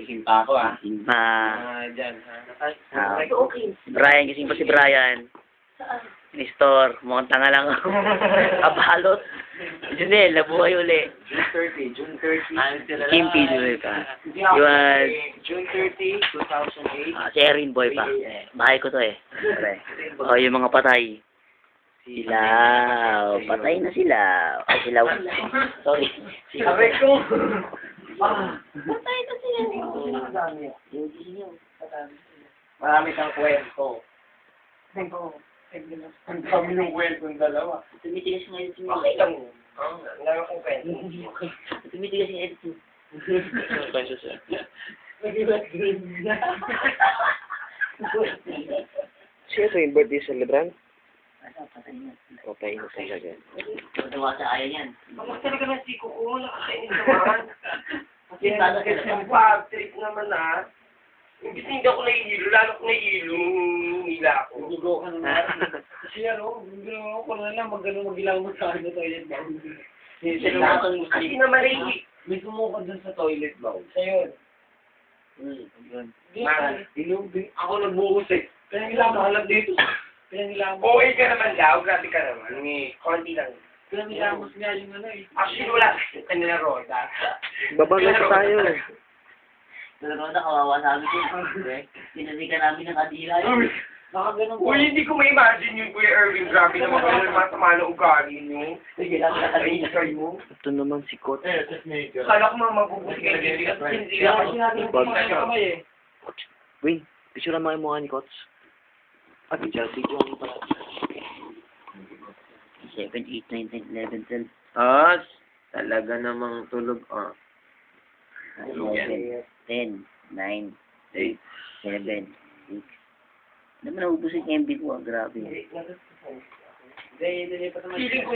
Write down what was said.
gising pa ako ah. Dyan ha. Okay. Si Brian, gising pa si Brian. Nestor, mukhang tanga lang ako. Kabalot. Junel, nabuhay uli. June 30. Kim Pidwell ka. Yun. June 30, 2008. Si Erin Boy pa. Bahay ko to eh. O, yung mga patay. Silaw. Patay na sila. Ay, silaw. Sorry. Sabi ko. Patay na sila. Marami kang kwento. Ang dami ng kwento ng dalawa. Tumitigas yung edit mo. Okay lang. Ang dami kong kwento. Tumitigas yung edit mo. Kwento siya. Siya ito yung birthday celebrant? Patay na. Patay na siya agad. Matawa sa ayaw yan. Bakit talaga ng siko ko? Nakakainis naman. Kasi bala Kasi ang bad trip naman ah. Imbis hindi ako nahihilo, lalo ko nahihilo, nila ako. Gugo ka naman. Kasi ano, gano'n ako na lang, mag-ilaw mo sa akin na toilet bowl. Kasi naman may sumukad dun sa toilet bowl. Siya yun. Ako nagbuhos eh. Pinangilang mo halag dito. Okay ka naman daw, grabe ka naman. Konti lang. Pinangilamos nga yung ano eh. Actually wala kanila roda. Babalo pa tayo. Pero na kawawa sa amin ko. Pinalikan namin ng kadila yun. Baka ganun po. Uy, hindi ko ma-imagine yung Kuya Erwin. Grabe naman kayo yung matama na ugali nyo. Sige, natin Ay, kayo. Ito naman si Kot. Kala ko mga mabubuti kayo. Hindi ka kasi natin kamay eh. Wing, picture naman yung mukha ni Kots. Picture mo pala. 7, 8, 9, 10, 11, 12. Talaga namang tulog 11, 10, 9, 7, 6. Ano naman naubusin yung MB ko, grabe. Feeling ko